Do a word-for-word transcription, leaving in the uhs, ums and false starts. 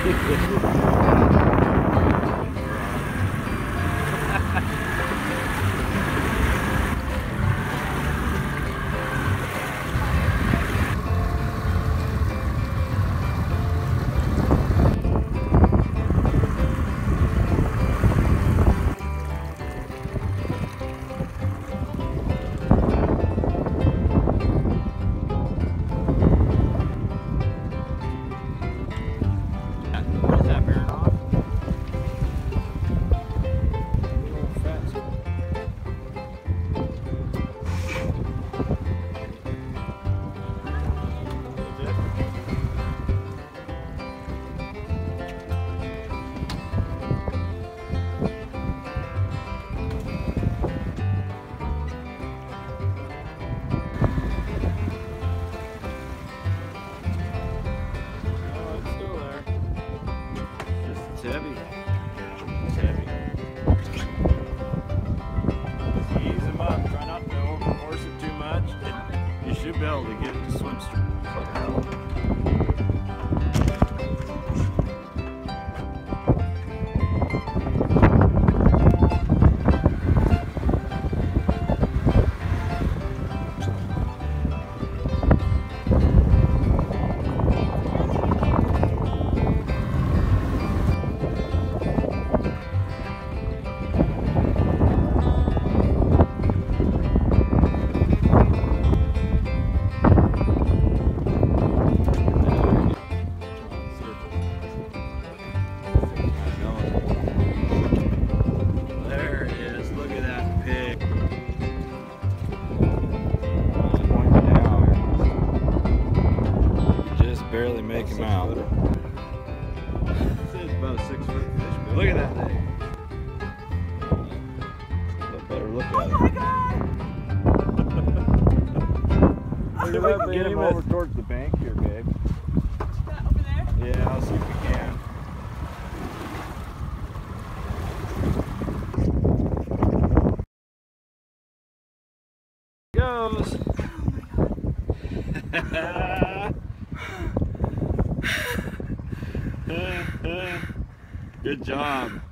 It's heavy. It's heavy. Just ease him up. Try not to overforce it too much. And you should be able to get it to swim straight. Barely make him out. This is about a six foot fish, but look at that thing. A better look at Oh it. my god! Look at that, get him over towards the bank here, babe. That over there? Yeah, I'll see if we can. Goes. Good job.